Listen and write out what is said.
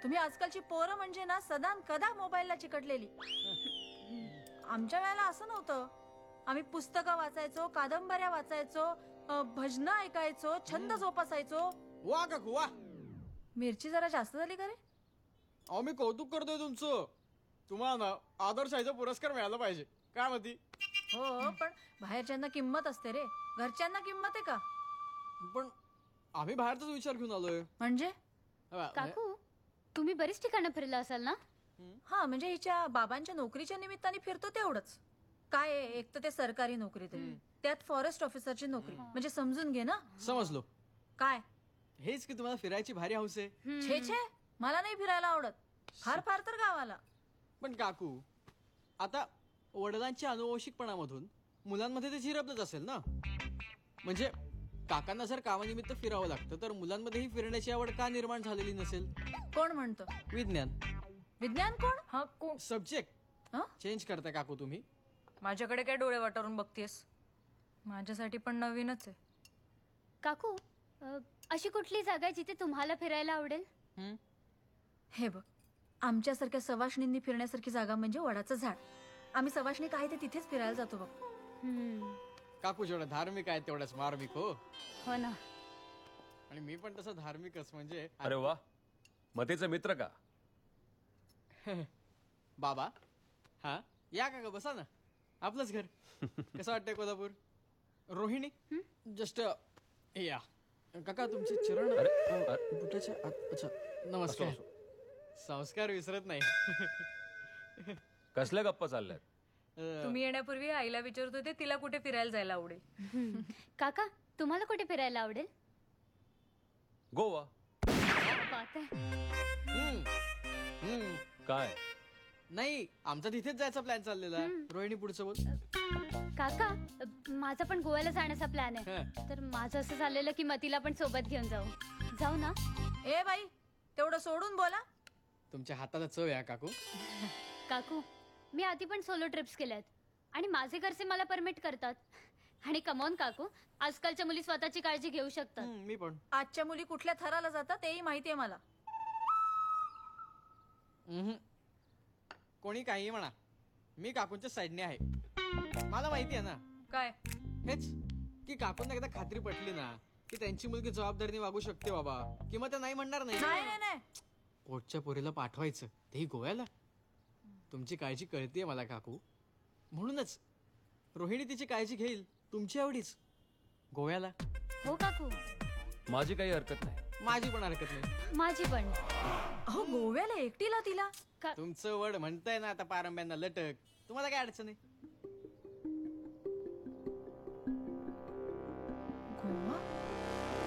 तुम्ही आजकालची पोरं म्हणजे ना सदा न कदा मोबाईलला चिकटलेली. आमच्या वेळेला असं नव्हतं. आम्ही पुस्तकं वाचायचो, कादंबऱ्या वाचायचो, भजनं ऐकायचो, छंद जोपासायचो. वा काकू वा. मिरची जरा जास्त झाली का रे? अहो मी कौतुक करतोय तुमचं. तुम्हाला ना आदर्शाचा पुरस्कार मिळाला पाहिजे. काय म्हणती? हो, पण बाहेरच्यांना किंमत असते रे, घरच्यांना किंमत आहे का? पण आम्ही बाहेरचाच विचार घेऊन आलोय. म्हणजे काकू तुम्ही बरीच ठिकाणं फिरला असाल ना? हा, म्हणजे हिच्या बाबांच्या नोकरीच्या निमित्ताने फिरतो तेवढंच. काय आहे, एक तर ते सरकारी नोकरी, त्यात फॉरेस्ट ऑफिसरची नोकरी, म्हणजे समजून घे ना. समजलो. काय हेच की तुम्हाला फिरायची भारी हौस आहे. छे छे, मला नाही फिरायला आवडत. फार फार तर गावाला. पण काकू आता वडिलांच्या अनुवंशिकपणामधून मुलांमध्ये ते झिरपलंच असेल ना. म्हणजे काकांना जर कामानिमित्त फिरावं लागतं तर मुलांमध्येही फिरण्याची आवड का निर्माण झालेली नसेल? कोण म्हणतो? विज्ञान. विज्ञान कोण? हा कोण? सब्जेक्ट चेंज करताय काकू तुम्ही. माझ्याकडे काय डोळे वाटारून बघतेस? माझ्यासाठी पण नवीनच आहे. काकू अशी कुठली जागा आहे जिथे तुम्हाला फिरायला आवडेल? हे बघ, आमच्यासारख्या सवाष्णींनी फिरण्यासारखी जागा म्हणजे वडाचं झाड. आम्ही सवाष्णी काय ते तिथेच फिरायला जातो बघ. काकू जेवढं धार्मिक आहे तेवढंच मार्मिक. हो ना. आणि मी पण तसं धार्मिकच. म्हणजे अरे वा, मतेचा मित्र का? बाबा. हा या काका बसा ना. आपलंच घर. कसं वाटतंय कोल्हापूर? रोहिणी जस्ट या काका तुमचे चरण. बुटाच्या अच्छा नमस्कार. संस्कार विसरत नाही. कसल्या गप्पा चालल्यात? तुम्ही येण्यापूर्वी आईला विचारत होते तिला कुठे फिरायला जायला आवडेल. काका तुम्हाला कुठे फिरायला आवडेल? गोवा. बात आहे. काय? नाही आमचा तिथेच जायचा प्लॅन चाललेला. रोहिणी पुढचं बोल. काका माझा पण गोव्याला जाण्याचा प्लॅन आहे. तर माझं असं झालेलं की मतीला पण सोबत घेऊन जाऊ ना. ए बाई, तेवढं सोडून बोला. तुमच्या हाताला चव या काकू. काकू मी आधी पण सोलो ट्रिप्स केल्यात आणि माझे घरचे मला परमिट करतात. आणि कमॉन काकू, आजकालच्या मुली स्वतःची काळजी घेऊ शकतात. मी पण. आजच्या मुली कुठल्या थराला जातात तेही माहितीये मला. कोणी काही म्हणा, मी काकूंच्या साईडने आहे. मला माहिती आहे ना. काय? हेच की काकूंना एकदा खात्री पटली ना की त्यांची मुलगी जबाबदारीने वागू शकते बाबा, किंवा त्या नाही म्हणणार नाही. नाही, पोटच्या पोरीला पाठवायचं तेही गोव्याला. तुमची काळजी कळतीये मला काकू. म्हणूनच रोहिणी तिची काळजी घेईल तुमची आवडीच गोव्याला. हो काकू. माझी काही हरकत नाही. माझी पण हरकत नाही. माझी पण. अहो गोव्याला एकटीला तिला? तुमचं वड म्हणताय ना आता पारंब्यांना लटक. तुम्हाला काय अडचण आहे?